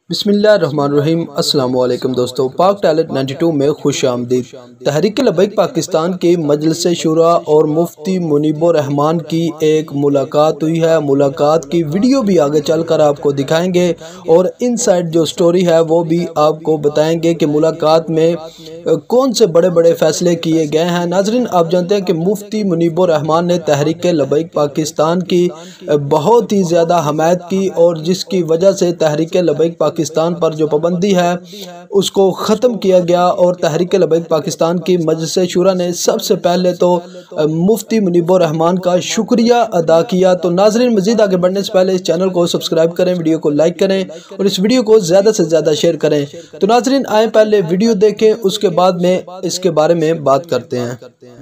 बिस्मिल्लाहिर्रहमानिर्रहीम। अस्सलाम वालेकुम दोस्तों, पाक टैलेंट 92 में खुश आमदीद। तहरीक लब्बैक पाकिस्तान की मजलिस शूरा और मुफ्ती मुनीबुर रहमान की एक मुलाकात हुई है। मुलाकात की वीडियो भी आगे चलकर आपको दिखाएंगे और इनसाइड जो स्टोरी है वो भी आपको बताएंगे कि मुलाकात में कौन से बड़े बड़े फैसले किए गए हैं। नाज़रीन, आप जानते हैं कि मुफ्ती मुनीबुर रहमान ने तहरीक लब्बैक पाकिस्तान की बहुत ही ज़्यादा हमायत की और जिसकी वजह से तहरीक लब्बैक पाकिस्तान पर जो पाबंदी है उसको ख़त्म किया गया और तहरीक लब्बैक पाकिस्तान की मजलिस शूरा ने सबसे पहले तो मुफ्ती मुनीबुर रहमान का शुक्रिया अदा किया। तो नाज़रीन, मज़ीद आगे बढ़ने से पहले इस चैनल को सब्सक्राइब करें, वीडियो को लाइक करें और इस वीडियो को ज़्यादा से ज़्यादा शेयर करें। तो नाज़रीन, आए पहले वीडियो देखें, उसके बाद में इसके बारे में बात करते हैं।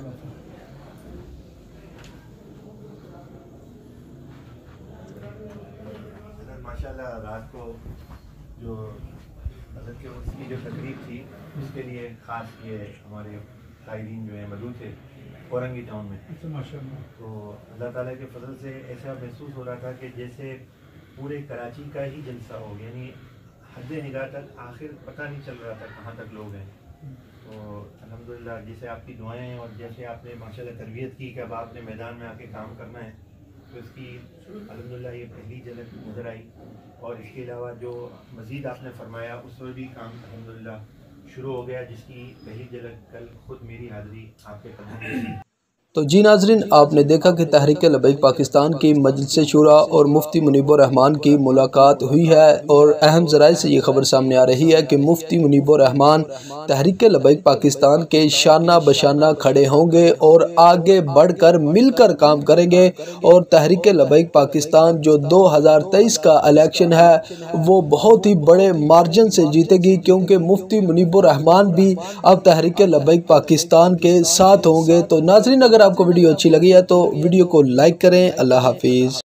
माशाल्लाह रात को जो हज़रत के उसकी जो तकरीब थी उसके लिए ख़ास ये हमारे कायदीन जो है मौजूद थे औरंगी टाउन में। तो अल्लाह ताला के फजल से ऐसा महसूस हो रहा था कि जैसे पूरे कराची का ही जलसा हो, यानी हद निगाह तक आखिर पता नहीं चल रहा था कहाँ तक लोग हैं। तो अल्हम्दुलिल्लाह जैसे आपकी दुआएं और जैसे आपने माशाल्लाह तरबियत की कि अब आपने मैदान में आके काम करना है, तो इसकी अल्हम्दुलिल्लाह ये पहली झलक नज़र आई। और इसके अलावा जो मज़ीद आपने फरमाया उस पर भी काम अल्हम्दुलिल्लाह शुरू हो गया, जिसकी पहली झलक कल खुद मेरी हाज़िरी आपके कदमों में थी। तो जी नाज़रीन, आपने देखा कि तहरीक लब्बैक पाकिस्तान की मजलिस शूरा और मुफ्ती मुनीबुर रहमान की मुलाकात हुई है और अहम ज़राए से ये खबर सामने आ रही है कि मुफ्ती मुनीबुर रहमान तहरीक लब्बैक पाकिस्तान के शाना बशाना खड़े होंगे और आगे बढ़कर मिलकर काम करेंगे। और तहरीक लब्बैक पाकिस्तान जो 2023 का इलेक्शन है वो बहुत ही बड़े मार्जिन से जीतेगी, क्योंकि मुफ्ती मुनीबुर रहमान भी अब तहरीक लब्बैक पाकिस्तान के साथ होंगे। तो नाज़रीन, अगर आपको वीडियो अच्छी लगी है तो वीडियो को लाइक करें। अल्लाह हाफिज़।